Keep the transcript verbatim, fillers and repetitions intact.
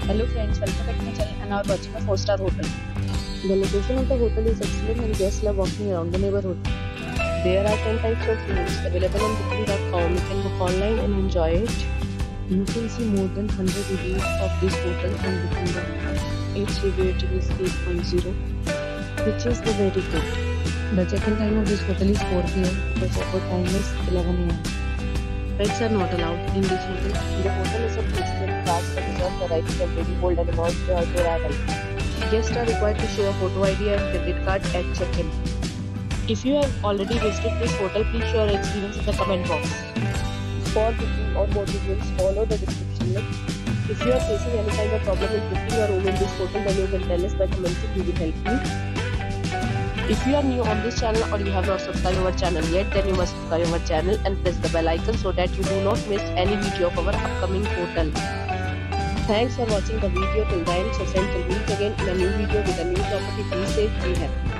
Hello friends, welcome back to my channel and are watching a four star hotel. The location of the hotel is excellent and guests love walking around the neighborhood. There are ten types of rooms available on booking dot com. You can book online and enjoy it. You can see more than one hundred reviews of this hotel on booking dot com. Its review rating is eight point zero, which is the very good. The check-in time of this hotel is four p m The check-out time is eleven a m Pets are not allowed in this hotel. The hotel is a place cards that reserve the right to temporarily hold an amount prior to arrival. Guests are required to show a photo I D and credit card at check-in. If you have already visited this hotel, please share your experience in the comment box. For booking or more details, follow the description link. If you are facing any kind of problem with booking a room in this hotel, then you can tell us by commenting. We will help you. If you are new on this channel or you have not subscribed our channel yet, then you must subscribe our channel and press the bell icon so that you do not miss any video of our upcoming hotel. Thanks for watching the video till the end. So friends, we'll meet again in a new video with a new property. Be safe, be happy.